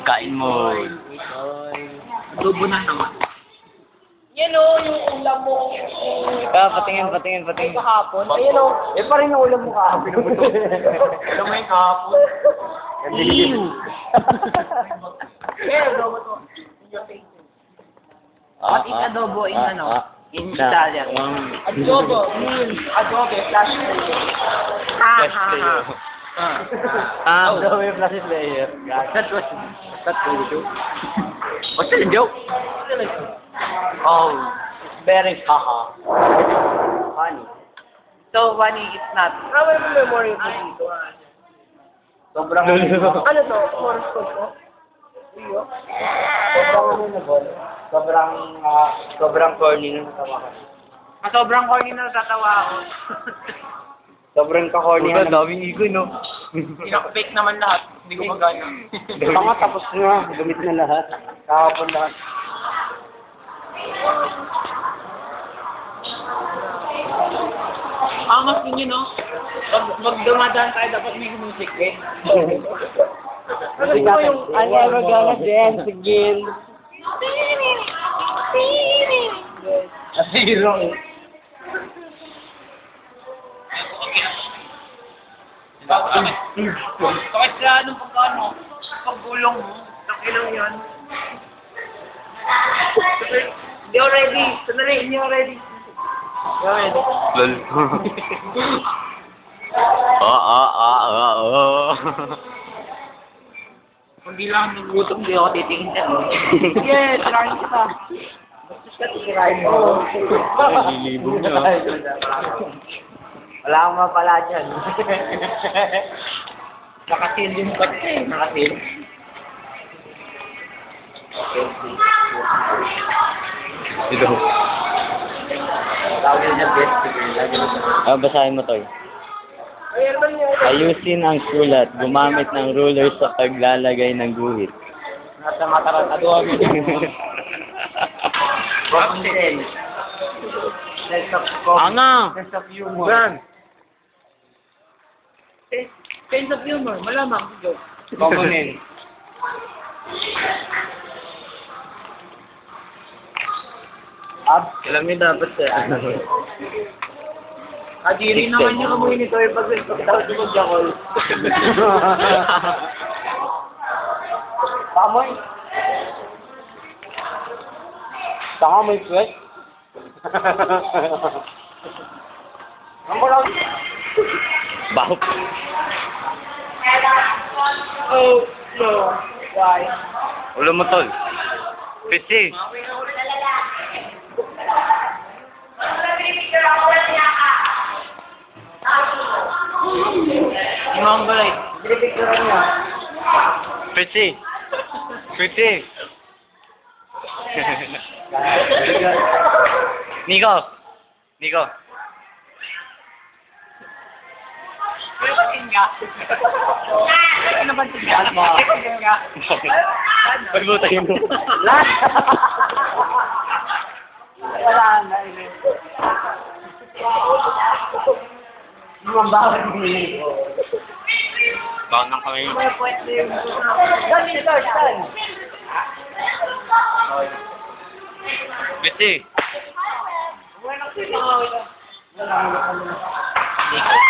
Kain mo. Tubo na naman. Yan o, yung ulam mo. Patingin. Kahapon. Ayun o. Eh, pa rin yung ulam mo kahapon. Alam mo yung kahapon. Ew! Eh, adobo to. What is adobo in ano? In Italian. Adobo means adobe slash Adobe plus layer. That was true. What's the joke? Oh, very haha. Funny. So, funny, it's not. Ano yung memory mo dito? Sobrang Ano to? Horoscope ko? Iyo? sobrang corny nung natawa ka. Sobrang corny na natatawa ako. Sobrang ka-corny Ang daming iko, no? Pinaka-fake naman lahat. Hindi ko magana. Mga tapos na, gamit na lahat. Kahapon lahat. Angas din yun, no? Pag dumadaan tayo, dapat may music, eh. Ano po yung... I never gonna dance again. Zero. Kahit sa anong pagkano, paggulong mo, takilang yan. Hindi ako ready. Sandali, hindi ako ready. Lol. Kung di lang nagutom, Hindi ako titingin dyan. sige, tirahin kita. Bastos ka, tirahin mo. Nalilibog na. Wala akong mapala dyan. Nakasil yung bat eh. Nakasil. Ito. Tawag niya best. Basahin mo, Toy. Ayusin ang sulat. Gumamit ng ruler sa paglalagay ng guhit. Nasa matarantado kami. Common sense of Anga! sense of humor. Sense of humor, malamang. Joke. Common sense. Alam niyo dapat Kadiri naman yung amoy nito eh, pagkatapos ko mag-jakol. Pamoy. Saka may sweat. Ang lang. Bahok. Oh, no. Why? Ulo mo, Tol. Pisi. Yung mga balay. Pinipicturean niya. Pisi. Pisi. Nico. Nico. Pero ba't nga? Ano ba tingga? Tingga. Pagbutain mo. Wala na. Yung bakit hindi. Bakit nang kami? May point na yung... Dami na Tarzan. Pisi. Wala na. Wala na.